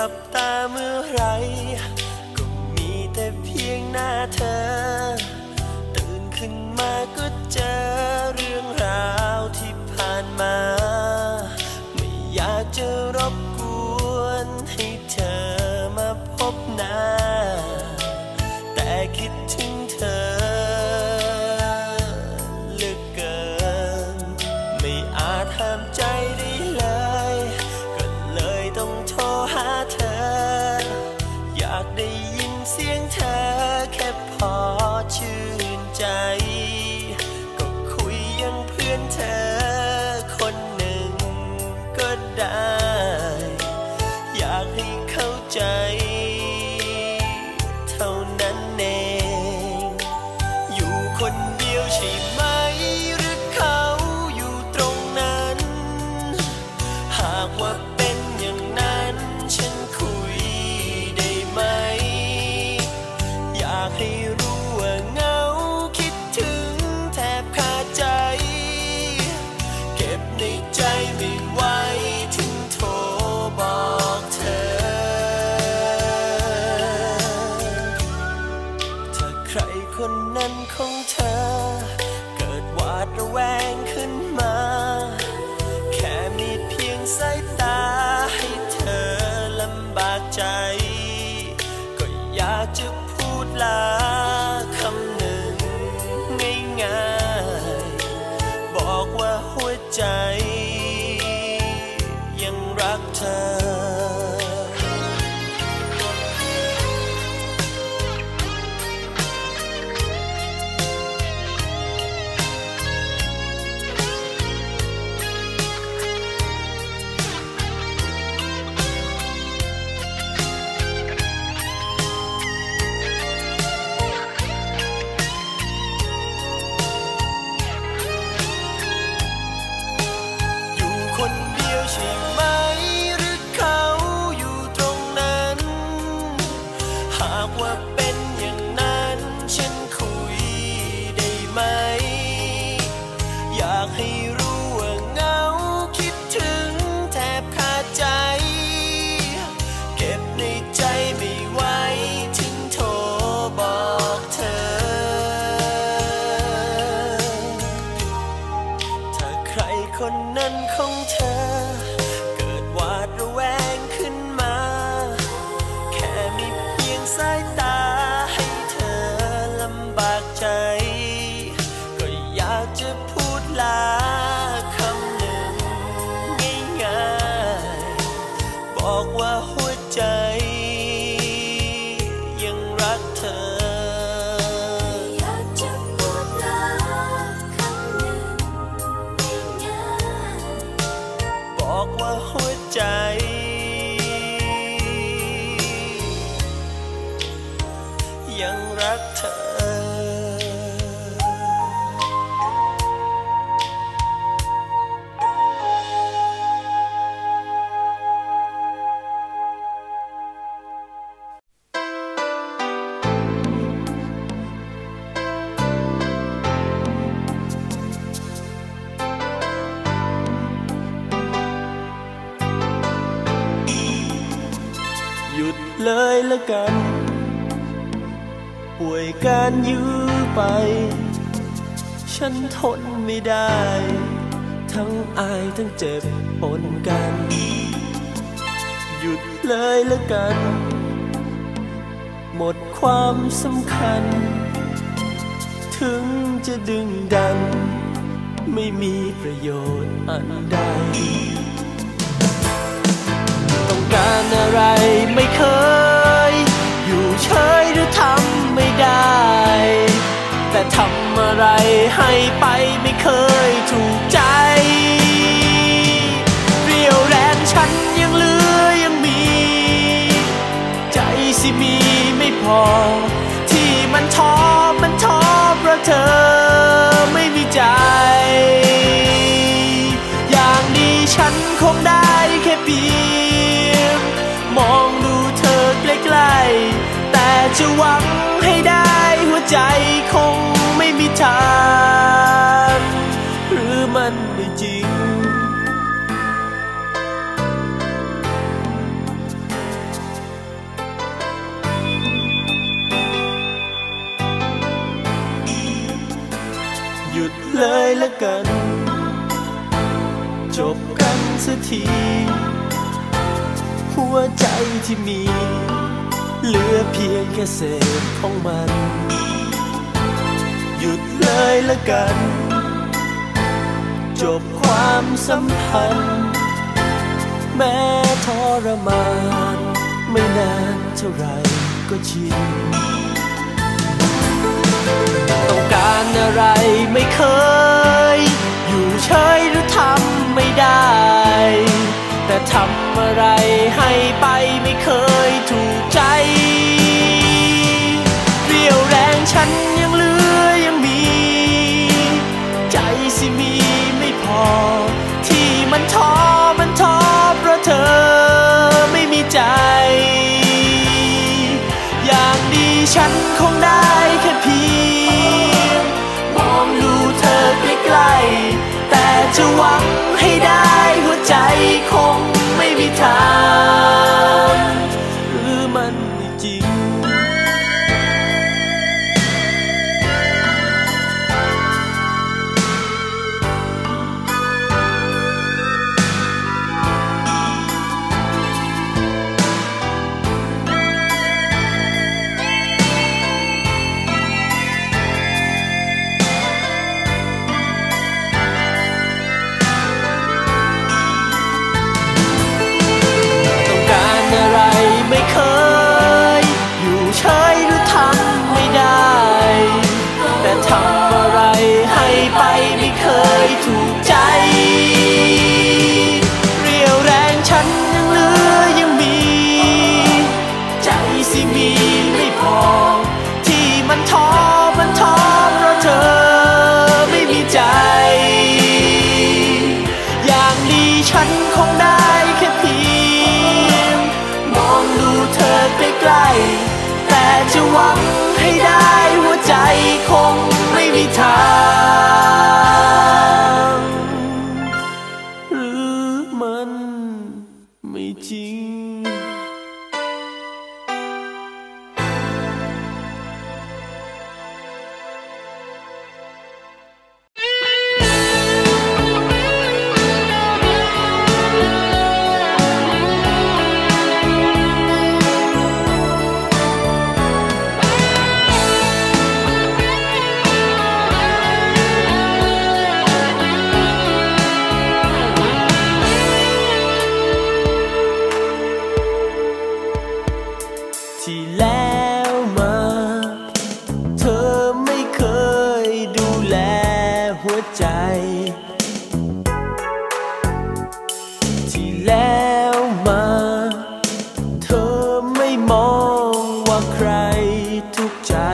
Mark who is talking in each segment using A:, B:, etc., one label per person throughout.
A: ลับตาเมื่อไรก็มีแต่เพียงหน้าเธอตื่นขึ้นมาก็เจอเรื่องราวที่ผ่านมาไม่อยากจะรบกวนให้เธอมาพบหน้าแต่คิดถึงเธอเหลือเกินไม่อาจห้ามใจได้เลยก็เลยต้องโทรหาเธออยากได้ยินเสียงเธอแค่พอชื่นใจก็คุยยังเพื่อนเธอคนหนึ่งก็ได้อยากให้เข้าใจเท่านั้นเองอยู่คนเดียวใช่ไหมหรือเขาอยู่ตรงนั้นหากว่าเป็นอย่างนั้นฉันคุยได้ไหมอยากให้รู้ว่าเหงาคิดถึงแทบขาดใจเก็บในใจไม่ไหวถึงโทรบอกเธอถ้าใครคนนั้นของเธอเกิดหวาดระแวงขึ้นมาแค่มีเพียงสายตาให้เธอลำบากใจก็อยากจะพูดลาคำหนึ่งง่ายๆบอกว่าหัวใจยังรักเธอคนเดียวใช่ไหมหรือเขาอยู่ตรงนั้นหากว่าเป็นอย่างนั้นฉันคุยได้ไหมอยากให้รู้ว่าเหงาคิดถึงแทบขาดใจเก็บในใจไม่ไหวถึงโทรบอกเธอถ้าใครคนนั้นของเธอเกิดหวาดระแวงขึ้นมาแค่มีเพียงสายตาให้เธอลำบากใจก็อยากจะพูดลาคำหนึ่งง่ายๆบอกว่าหัวใจยังรักเธออยากจะพูดลาคำหนึ่งง่ายๆบอกว่าหัวใจยังรักเธอ หยุดเลยละกันป่วยการยื้อไปฉันทนไม่ได้ทั้งอายทั้งเจ็บปนกันหยุดเลยละกันหมดความสำคัญถึงจะดึงดันไม่มีประโยชน์อันใดต้องการอะไรไม่เคยอยู่เฉยหรือทำไม่ได้แต่ทำอะไรให้ไปไม่เคยถูกใจเรี่ยวแรงฉันยังเหลือยังมีใจสิมีไม่พอที่มันท้อเพราะเธอไม่มีใจอย่างนี้ฉันคงได้แค่เพียงมองดูเธอใกล้ๆแต่จะหวังให้ได้หัวใจคงไม่มีทางหรือมันไม่จริงสักทีหัวใจที่มีเหลือเพียงแค่เศษของมันหยุดเลยละกันจบความสัมพันธ์แม้ทรมานไม่นานเท่าไรก็ชินต้องการอะไรไม่เคยอยู่เฉยหรือทำไม่ได้แต่ทำอะไรให้ไปไม่เคยถูกใจเรี่ยวแรงฉันยังเหลือยังมีใจสิมีไม่พอที่มันท้อเพราะเธอไม่มีใจอย่างดีฉันคงได้แค่เพียงมองดูเธอใกล้ๆแต่จะหวังให้ได้หัวใจคงไม่มีทางหรือมันไม่จริงไม่เคยอยู่เฉยหรือทำไม่ได้แต่ทำอะไรให้ไปไม่เคยถูกใจเรี่ยวแรงฉันยังเหลือยังมีใจสิมีไม่พอที่มันท้อเพราะเธอไม่มีใจอย่างดีฉันคงได้แค่เพียงมองดูเธอใกล้ๆแต่จะหวังให้ได้หัวใจคงไม่มีทางหรือมันไม่จริงที่แล้วมาเธอไม่เคยดูแลหัวใจที่แล้วมาเธอไม่มองว่าใครทุกข์ใจ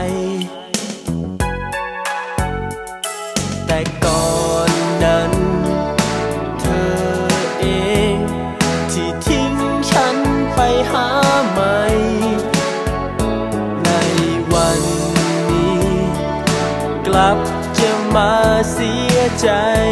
A: แต่ก่อนนั้นเธอเองที่ทิ้งฉันไปหาใหม่กลับจะมาเสียใจ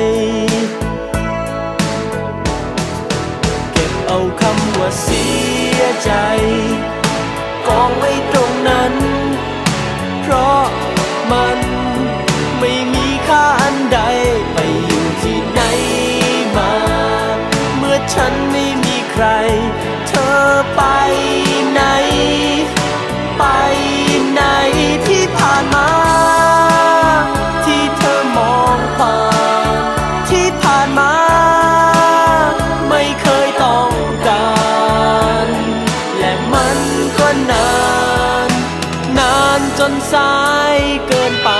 A: เก็บเอาคำว่าเสียใจกองไว้ตรงนั้นเพราะมันไม่มีค่าอันใดไปอยู่ที่ไหนมาเมื่อฉันไม่มีใครเธอไปไหนไปไหนที่ผ่านมาที่เธอมองผ่านที่ผ่านมาไม่เคยต้องการและมันก็นานจนสายเกินไป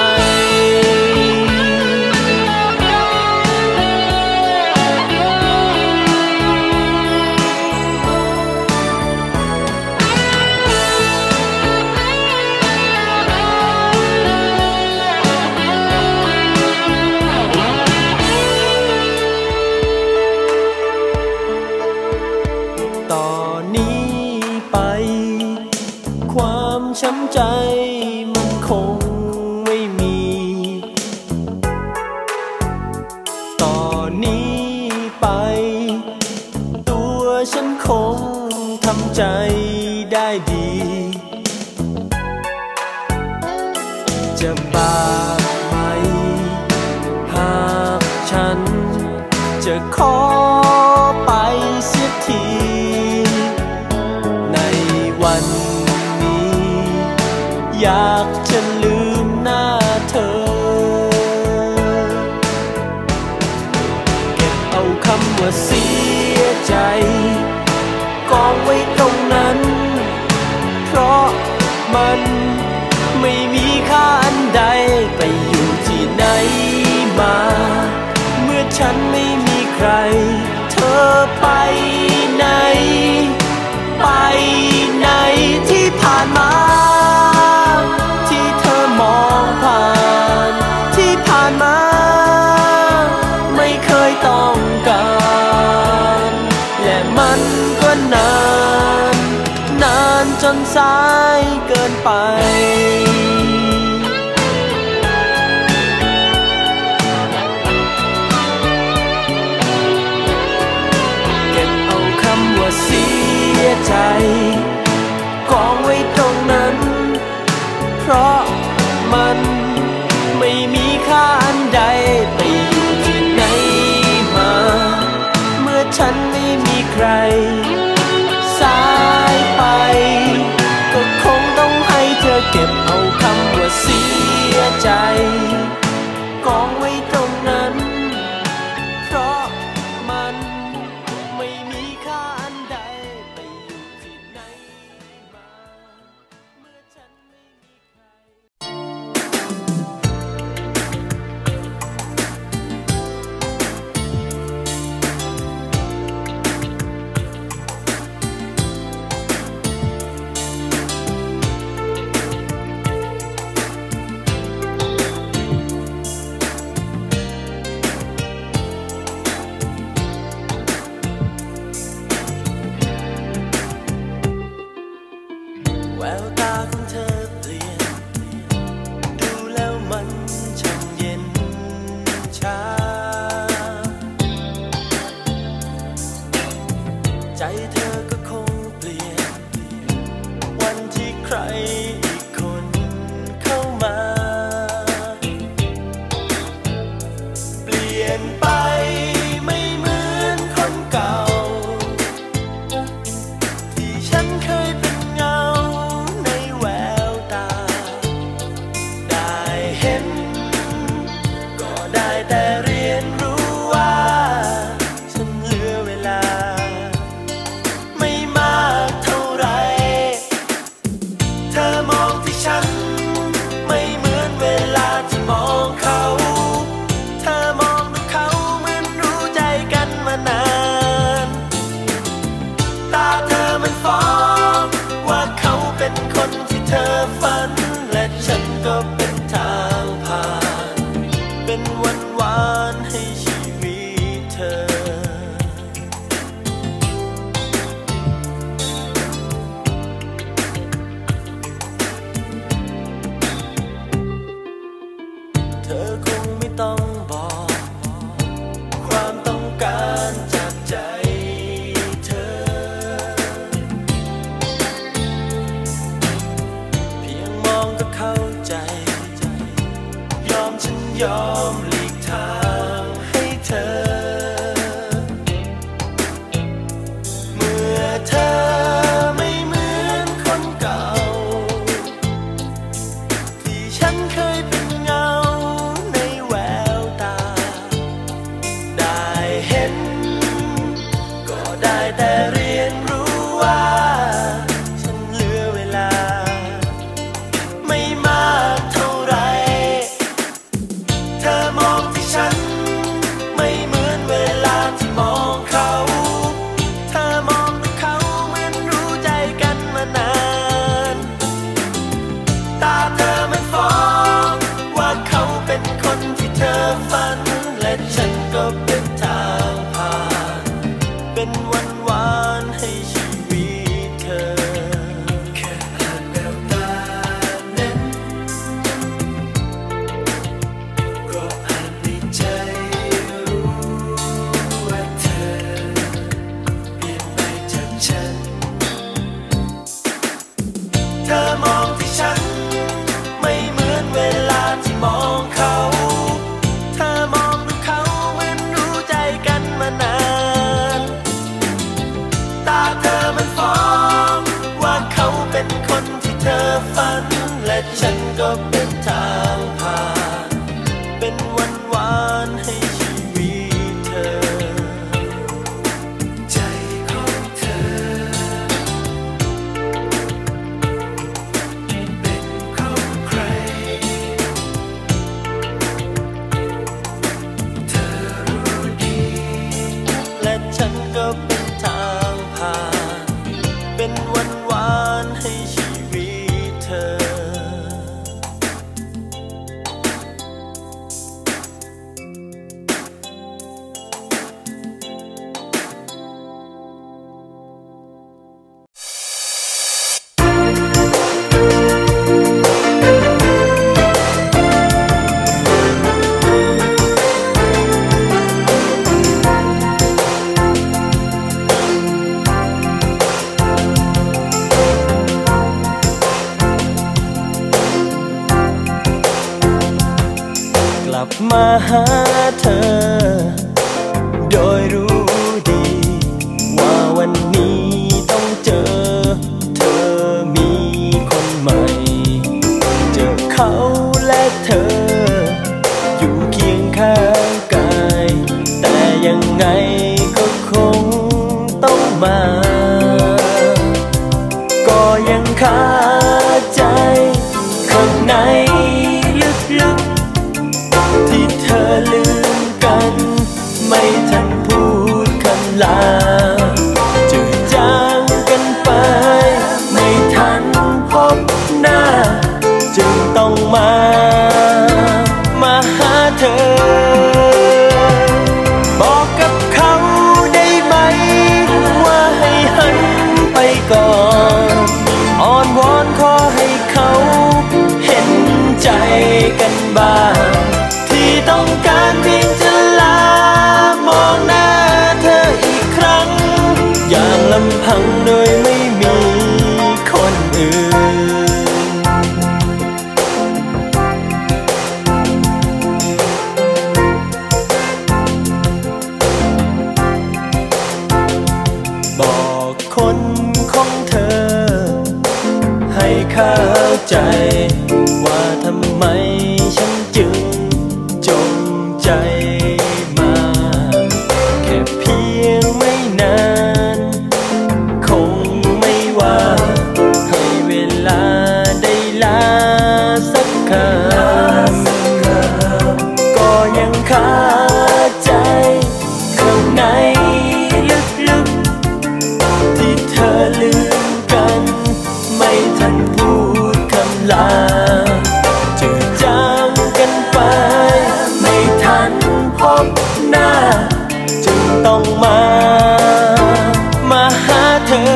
A: ช้ำใจมันคงไม่มีต่อนนี้ไปตัวฉันคงทำใจได้ดีจะบาปไหมหากฉันจะขอไปอยากจะลืมหน้าเธอเก็บเอาคำว่าเสียใจกองไว้ตรงนั้นเพราะมันไม่มีค่าอันใดไปอยู่ที่ไหนมาเมื่อฉันไม่มีใครเธอไปไหนไปไหนที่ผ่านมาที่เธอมองผ่านที่ผ่านมาไม่เคยต้องการและมันก็นานนานจนสายเกินไปเก็บเอาคำว่าเสียใจกองไว้ตรงนั้นเพราะมันไม่มีค่าอันใดไปอยู่ที่ไหนมาเมื่อฉันไม่มีใครสายไปก็คงต้องให้เธอเก็บเอาคำว่าเสียใจกองไว้ตรงนั้นเพราะมันไม่มีค่าอันใดไปอยู่ที่ไหนมาเมื่อฉันไม่มีใครลับมาหาเธอโดยรู้ดีว่าวันนี้ต้องเจอเธอมีคนใหม่เจอเขาและเธออยู่เคียงข้างกายแต่ยังไงก็คงต้องมาก็ยังคาใจข้างในลึกๆที่เธอลืมกันไม่ทันพูดคำลาจืดจางกันไปไม่ทันพบหน้าจึงต้องมาหาเธอบอกกับเขาได้ไหมว่าให้หันไปก่อนอ้อนวอนขอให้เขาเห็นใจกันบ้างที่ต้องการเพียงจะลามองหน้าเธออีกครั้งอย่างลำพังโดยไม่มีคนอื่นบอกคนของเธอให้เข้าใจว่าทำไมฉันจึงจงใจมาแค่เพียงไม่นานคงไม่ว่าให้เวลาได้ลาสักคำก็ยังคาใจข้างในลึกๆที่เธอลืมกันไม่ทันพูดคำลาจืดจางกันไปไม่ทันพบหน้าจึงต้องมาหาเธอ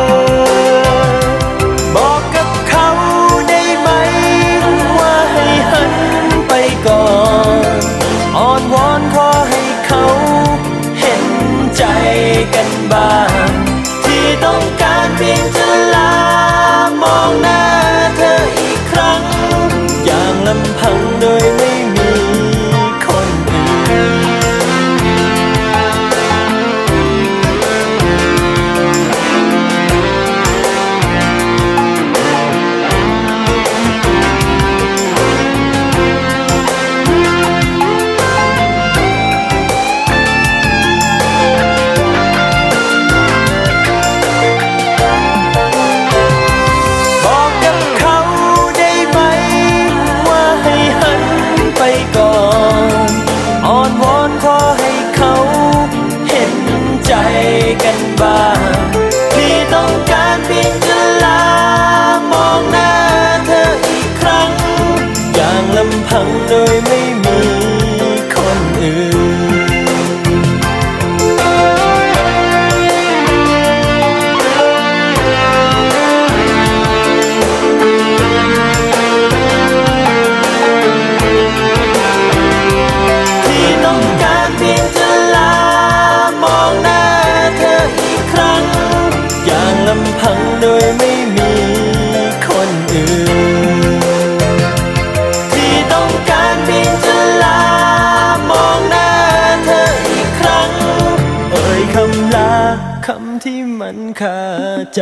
A: บอกกับเขาได้ไหมว่าให้หันไปก่อนอ้อนวอนขอให้เขาเห็นใจกันบ้างที่ต้องการเพียงจะลามองหน้าเธออีกครั้งอย่างลำพังโดยไม่มีคนอื่นบอกกับเขาได้ไหมว่าให้หันไปก่อนอ้อนวอนขอให้เขาเห็นใจกันบ้างที่ต้องการเพียงจะลามองหน้าเธออีกครั้งอย่างลำพังโดยไม่มีคนอื่นที่ต้องการเพียงจะลามองหน้าเธออีกครั้งอย่างลำพังโดยไม่มีคนอื่นที่ต้องการเพียงจะลามองหน้าเธออีกครั้งเอ่ยคำลาคำที่มันคาใจ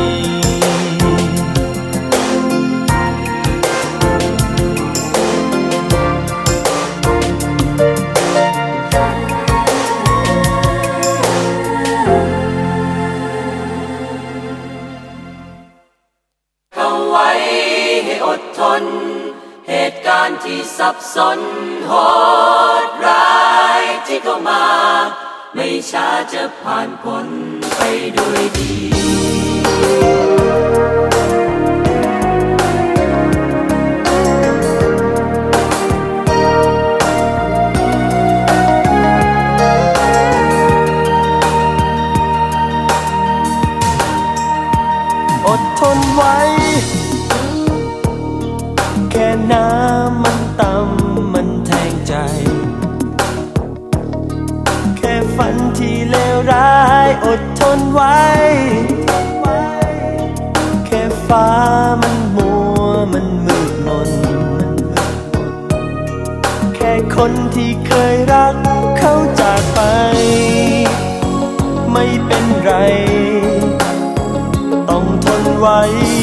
B: เขาไว้ให้อดทนเหตุการณ์ที่สับสนโหดร้ายที่เข้ามาไม่ช้าจะผ่านพ้นไปด้วยดี
A: อดทนไว้แค่น้ำมันต่ำมันแทงใจแค่ฝันที่เลวร้ายอดทนไว้แค่ฟ้ามันมัวมันมืดมนแค่คไว้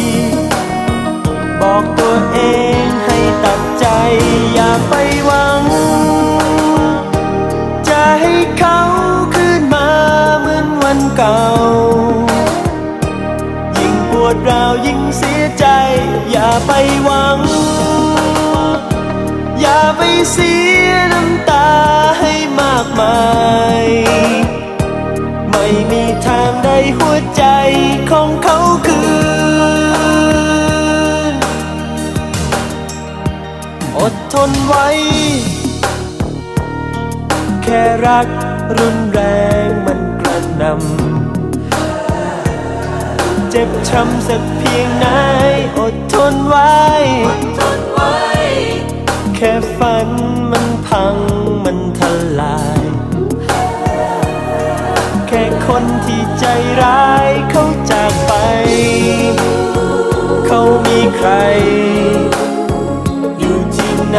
A: บอกตัวเองให้ตัดใจอย่าไปหวังจะให้เขาคืนมาเหมือนวันเก่ายิ่งปวดร้าวยิ่งเสียใจอย่าไปหวังอย่าไปเสียน้ำตาให้มากมายไม่มีทางได้หัวใจของเขาคืนอดทนไว้แค่รักรุนแรงมันกระหน่ำเจ็บช้ำสักเพียงไหนอดทนไว้แค่ฝันมันพังมันทลายแค่คนที่ใจร้ายเขาจากไปเขามีใครอยู่ที่ไหน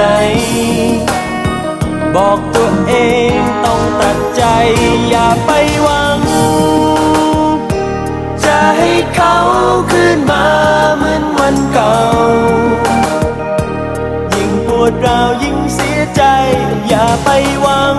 A: บอกตัวเองต้องตัดใจอย่าไปหวังจะให้เขาคืนมาเหมือนวันเก่ายิ่งปวดร้าวยิ่งเสียใจอย่าไปหวัง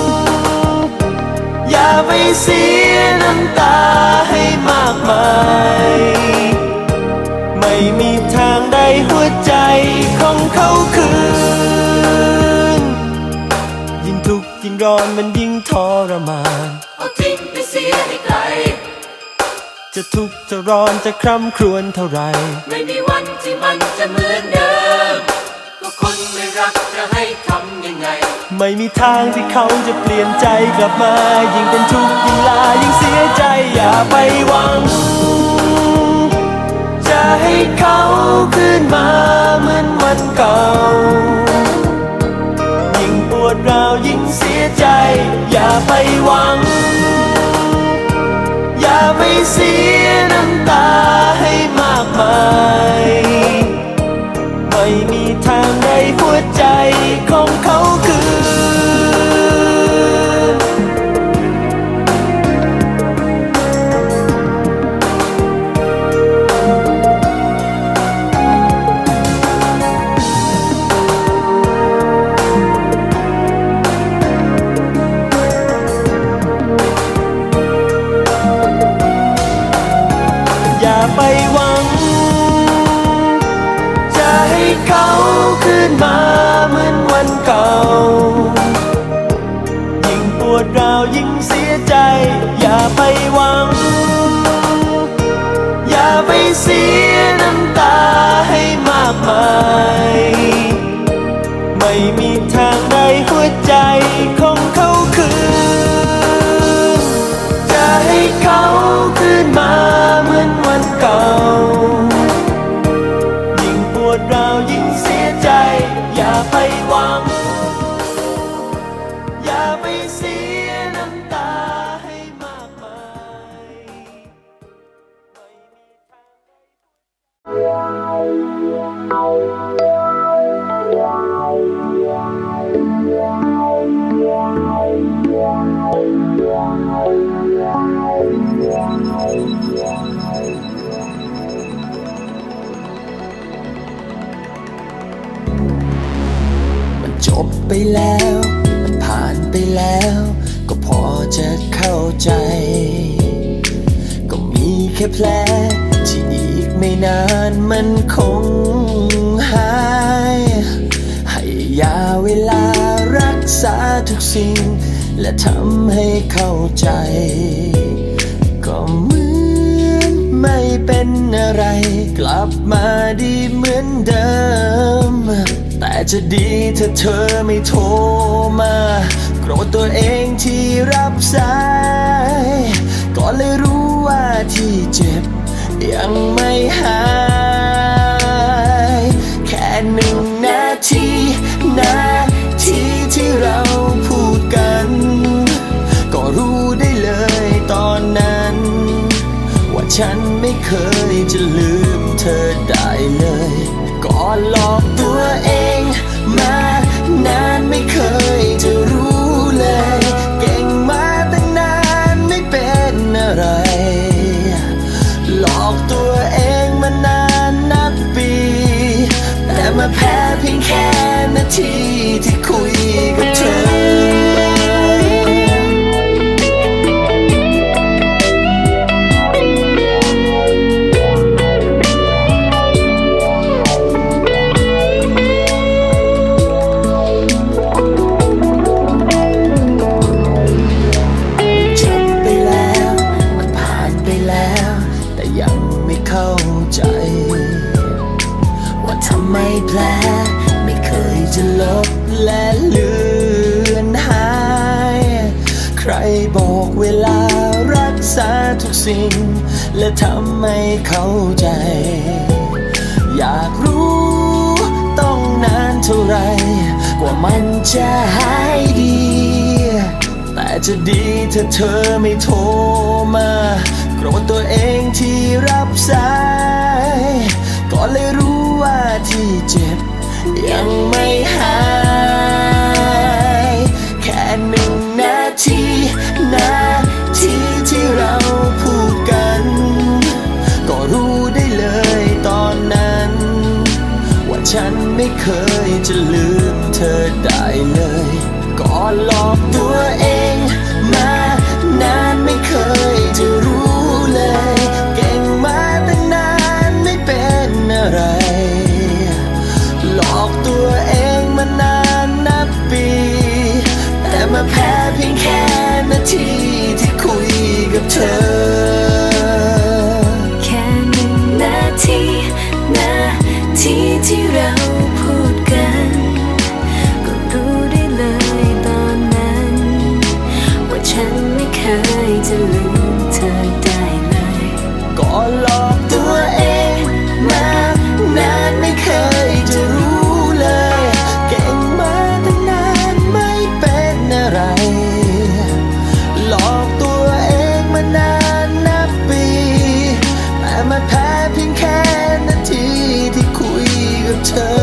A: อย่าไปเสียน้ำตาให้มากมายไม่มีทางได้หัวใจของเขาคืนยิ่งทุกข์ยิ่งร้อนมันยิ่งทรมาน
B: เอาทิ้งไปเสียให้ไกล
A: จะทุกข์จะร้อนจะคร่ำครวญเท่าไร
B: ไม่มีวันที่มันจะเหมือนเดิมก็คนไม่รักจะให้ทำยังไง
A: ไม่มีทางที่เขาจะเปลี่ยนใจกลับมายิ่งเป็นทุกข์ยิ่งลายิ่งเสียใจอย่าไปหวังจะให้เขาคืนมาเหมือนวันเก่ายิ่งปวดร้าวยิ่งเสียใจอย่าไปหวังอย่าไปเสียน้ำตาให้มากมายไม่มีทางได้หัวใจของเขาคืนอย่าไปหวังจะให้เขาคืนมาเหมือนวันเก่ายิ่งปวดร้าวยิ่งเสียใจอย่าไปหวังอย่าไปเสียน้ำตาให้มากมายไม่มีทางได้หัวใจของเขาคืนจะให้เขาคืนมาเหมือนวันเก่ายิ่งปวดร้าวยิ่งเสียใจอย่าไปหวังอย่าไปเสียน้ำตาให้มากมายมันจบไปแล้วมันผ่านไปแล้วก็พอจะเข้าใจก็มีแค่แผลที่อีกไม่นานมันคงหายให้ยาเวลารักษาทุกสิ่งและทำให้เข้าใจก็เหมือนไม่เป็นอะไรกลับมาดีเหมือนเดิมแต่จะดีถ้าเธอไม่โทรมาโกรธตัวเองที่รับสายก็เลยรู้ว่าที่เจ็บยังไม่หายแค่1 นาทีที่เราพูดกันก็รู้ได้เลยตอนนั้นว่าฉันไม่เคยจะลืมเธอได้เลยก็หลอกตัวเองมานานไม่เคยจะรู้เลยเก่งมาตั้งนานไม่เป็นอะไรหลอกตัวเองแค่นาทีที่คุยกับเธอแผลไม่เคยจะลบและเลือนหายใครบอกเวลารักษาทุกสิ่งและทำให้เข้าใจอยากรู้ต้องนานเท่าไรกว่ามันจะหายดีแต่จะดีถ้าเธอไม่โทรมาโกรธตัวเองที่รับสายก็เลยรู้ว่าที่เจ็บยังไม่หายแค่1 นาทีที่เราพูดกันก็รู้ได้เลยตอนนั้นว่าฉันไม่เคยจะลืมเธอได้เลยก็หลอกตัวเองมานานไม่เคยจะรู้เลยเก่งมาตั้งนานไม่เป็นอะไรหลอกตัวเองมานานนับปีแต่มาแพ้เพียงแค่นาทีที่คุยกับเธอ
B: แค่1 นาทีที่เราพูดกันก็รู้ได้เลยตอนนั้นว่าฉันไม่เคยจะลืมเธอได้เลย
A: ก็หลอกตัวเองมานานไม่เคยจะรู้เลยเก่งมาตั้งนานไม่เป็นอะไรหลอกตัวเองมานานนับปีแต่มาแพ้เพียงแค่นาทีที่คุยกับเธอ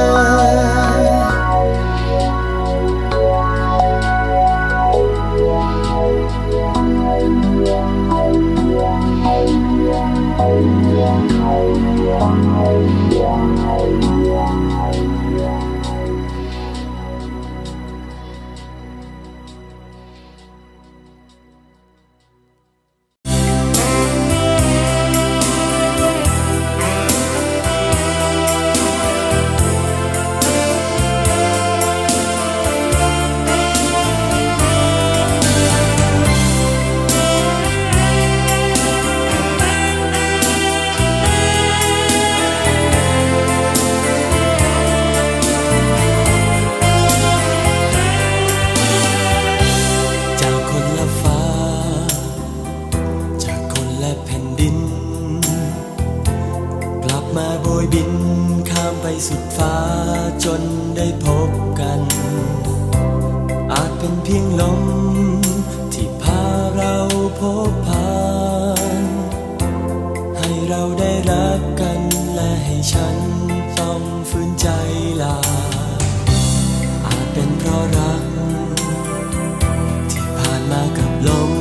A: สุดฟ้าจนได้พบกันอาจเป็นเพียงลมที่พาเราพบผ่านให้เราได้รักกันและให้ฉันต้องฝืนใจลาอาจเป็นเพราะรักที่ผ่านมากับลม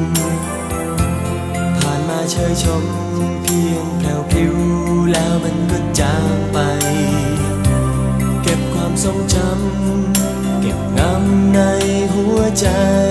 A: ผ่านมาเชยชมเพียงแผ่วพริ้วแล้วมันก็จางไปเก็บความทรงจำเก็บงำในหัวใจ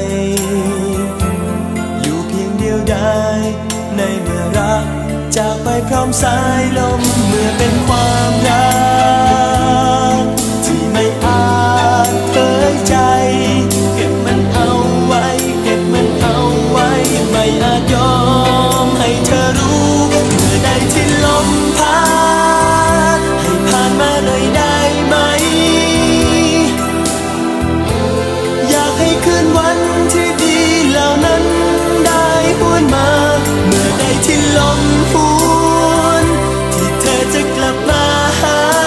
A: อยู่เพียงเดียวดายในเมื่อรักจากไปพร้อมสายลมเมื่อเป็นความรักที่ไม่อาจเผยใจเก็บมันเอาไว้เก็บมันเอาไว้ไม่อาจยอมให้เธอรู้เมื่อใดที่ลมพัดให้ผ่านมาเลยได้ไหมอยากให้คืนวันที่ดีเหล่านั้นได้หวนมาเมื่อใดที่ลมหวนที่เธอจะกลับมาหา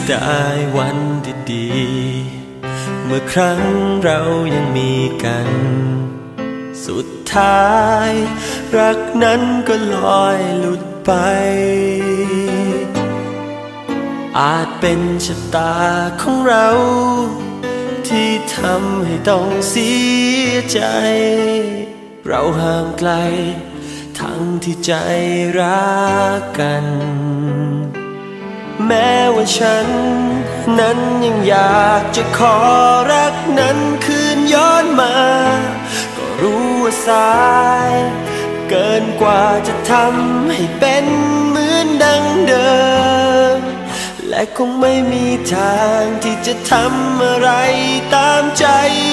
A: ดายวันดีๆเมื่อครั้งเรายังมีกันสุดท้ายรักนั้นก็ลอยหลุดไปอาจเป็นชะตาของเราที่ทำให้ต้องเสียใจเราห่างไกลทั้งที่ใจรักกันแม้ว่าฉันนั้นยังอยากจะขอรักนั้นคืนย้อนมาก็รู้ว่าสายเกินกว่าจะทำให้เป็นเหมือนดังเดิมและคงไม่มีทางที่จะทำอะไรตามใจ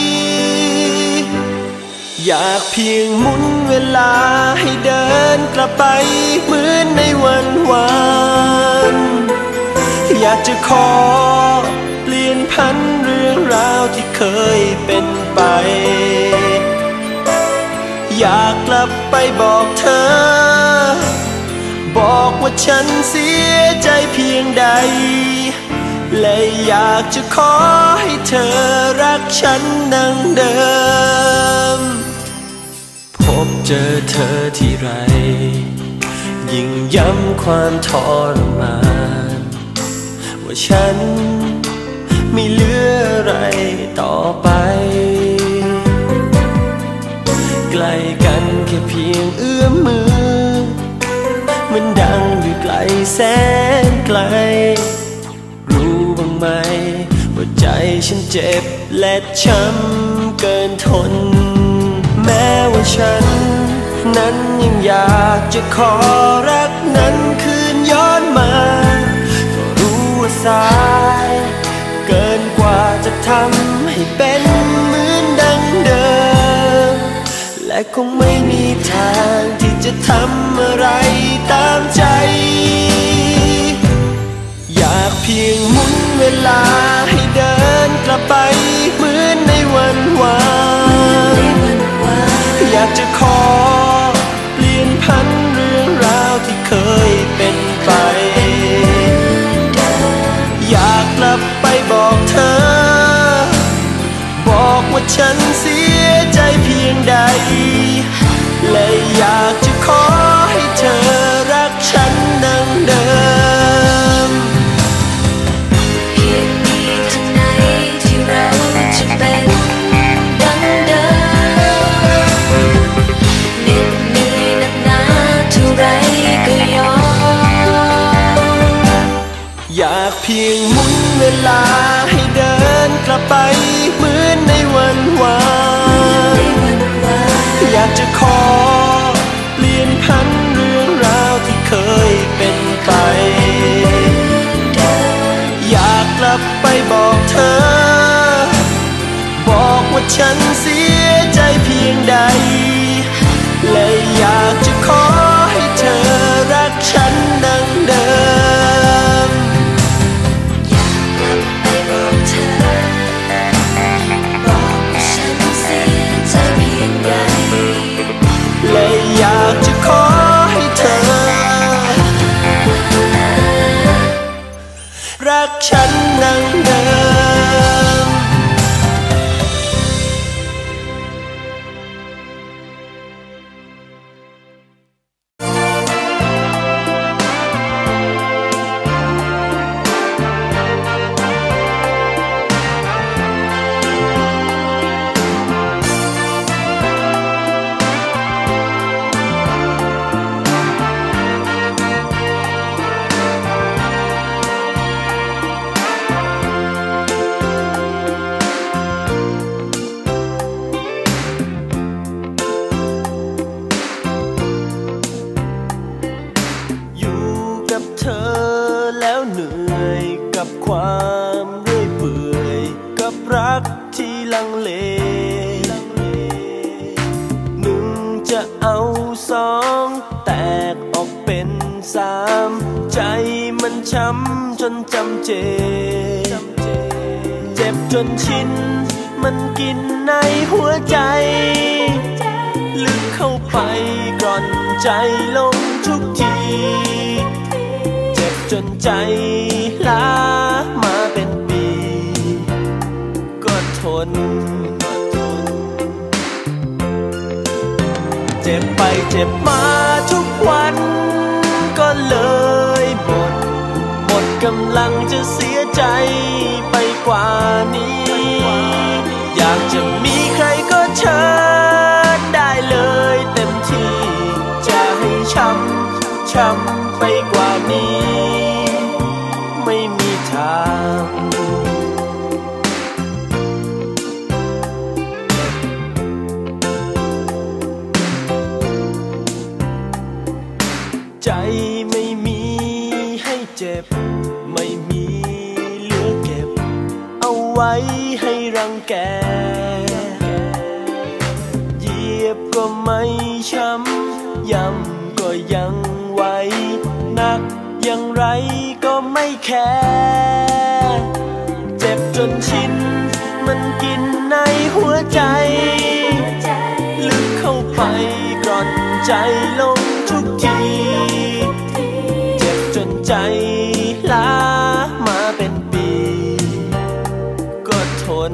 A: อยากเพียงหมุนเวลาให้เดินกลับไปเหมือนในวันวานอยากจะขอเปลี่ยนพันเรื่องราวที่เคยเป็นไปอยากกลับไปบอกเธอบอกว่าฉันเสียใจเพียงใดและอยากจะขอให้เธอรักฉันดังเดิมพบเจอเธอที่ไรยิ่งย้ำความทรมานว่าฉันไม่เหลืออะไรต่อไปใกล้กันแค่เพียงเอื้อมมือมันดังอยู่ไกลแสนไกลรู้บ้างไหมว่าใจฉันเจ็บและช้ำเกินทนแม้ว่าฉันนั้นยังอยากจะขอรักนั้นคืนย้อนมาก็รู้ว่าสายเกินกว่าจะทำให้เป็นเหมือนดังเดิมและคงไม่มีทางที่จะทำอะไรตามใจอยากเพียงหมุนเวลาให้เดินกลับไปเหมือนในวันวานอยากจะขอเปลี่ยนพันเรื่องราวที่เคยเป็นไปอยากกลับไปบอกเธอบอกว่าฉันเสียใจเพียงใดและอยากจะขอให้เธอรักฉันดังเดิม
B: เพียงมีเท่าไหนที่เราจะเป็นดังเดิมเหน็ดเหนื่อยหนักหนาเท่าไรก็ยอม
A: อยากเพียงหมุนเวลาให้เดินกลับไปเหมือนในวันวานอยากจะขอเปลี่ยนพันเรื่องราวที่เคยเป็นไปอยากกลับไปบอกเธอบอกว่าฉันเสียใจเพียงใดและอยากจะขอให้เธอรักฉันดังเดิม
B: อยากกลับไปบอกเธอบอกว่าฉันเสียใจเพียงใด
A: และอยากจะขอให้เธอรักฉันดังเดิมความเรื่อยเปื่อยกับรักที่ลังเลหนึ่งจะเอาสองแตกออกเป็นสามใจมันช้ำจนจำเจเจ็บจนชินมันกินในหัวใจลึกเข้าไปกร่อนใจลงทุกทีเจ็บจนใจล้ามาเป็นปีก็ทนเจ็บไปเจ็บมาทุกวันก็เลยหมดกำลังจะเสียใจไปกว่านี้อยากจะมีใครก็เชิญได้เลยเต็มที่จะให้ช้ำไปกว่านี้ไม่มีทางใจไม่มีให้เจ็บไม่มีเหลือเก็บเอาไว้ให้รังแกเหยียบก็ไม่ช้ำย้ำก็ยังไหวหนักอย่างไรก็ไม่แคร์เจ็บจนชินมันกินในหัวใจลึกเข้าไปกร่อนใจลงทุกทีเจ็บจนใจล้ามาเป็นปีก็ทน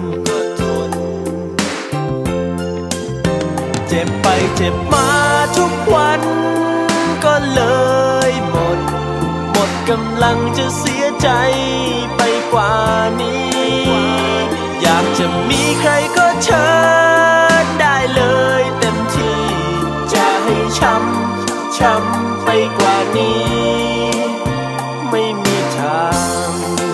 A: เจ็บไปเจ็บมาทุกวันก็เลยหมดกำลังจะเสียใจไปกว่านี้อยากจะมีใครก็เชิญได้เลยเต็มที่จะให้ช้ำไปกว่านี้ไม่มีทาง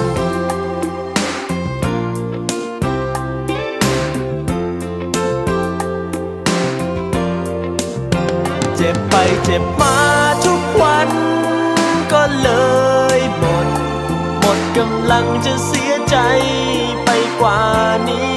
A: เจ็บไปเจ็บมาทุกวันก็เลยหมดกำลังจะเสียใจไปกว่านี้